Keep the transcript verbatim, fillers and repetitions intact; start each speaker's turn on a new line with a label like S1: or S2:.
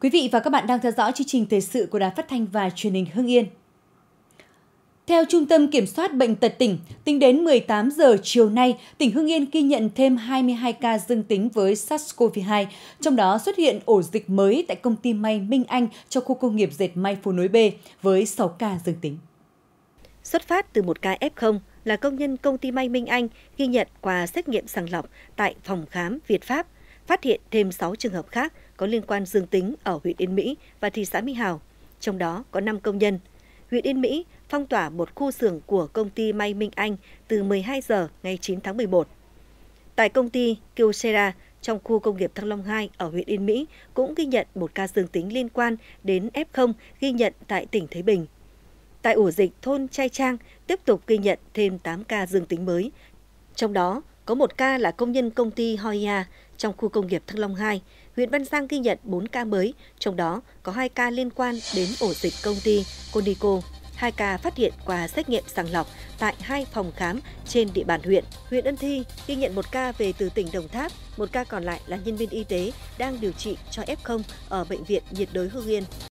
S1: Quý vị và các bạn đang theo dõi chương trình thời sự của Đài Phát thanh và Truyền hình Hưng Yên. Theo Trung tâm Kiểm soát Bệnh tật tỉnh, tính đến mười tám giờ chiều nay, tỉnh Hưng Yên ghi nhận thêm hai mươi hai ca dương tính với SARS-xê o vê hai, trong đó xuất hiện ổ dịch mới tại công ty may Minh Anh trong khu công nghiệp dệt may Phố Nối B với sáu ca dương tính.
S2: Xuất phát từ một ca ép không là công nhân công ty may Minh Anh ghi nhận qua xét nghiệm sàng lọc tại phòng khám Việt Pháp, phát hiện thêm sáu trường hợp khác có liên quan dương tính ở huyện Yên Mỹ và thị xã Mỹ Hào, trong đó có năm công nhân. Huyện Yên Mỹ phong tỏa một khu xưởng của công ty may Minh Anh từ mười hai giờ ngày chín tháng mười một. Tại công ty Kyocera trong khu công nghiệp Thăng Long hai ở huyện Yên Mỹ cũng ghi nhận một ca dương tính liên quan đến ép không ghi nhận tại tỉnh Thái Bình. Tại ổ dịch thôn Trai Trang tiếp tục ghi nhận thêm tám ca dương tính mới. Trong đó có một ca là công nhân công ty Hoya trong khu công nghiệp Thăng Long hai. Huyện Văn Giang ghi nhận bốn ca mới, trong đó có hai ca liên quan đến ổ dịch công ty Conico. Hai ca phát hiện qua xét nghiệm sàng lọc tại hai phòng khám trên địa bàn huyện. Huyện Ân Thi ghi nhận một ca về từ tỉnh Đồng Tháp, một ca còn lại là nhân viên y tế đang điều trị cho ép không ở Bệnh viện nhiệt đới Hưng Yên.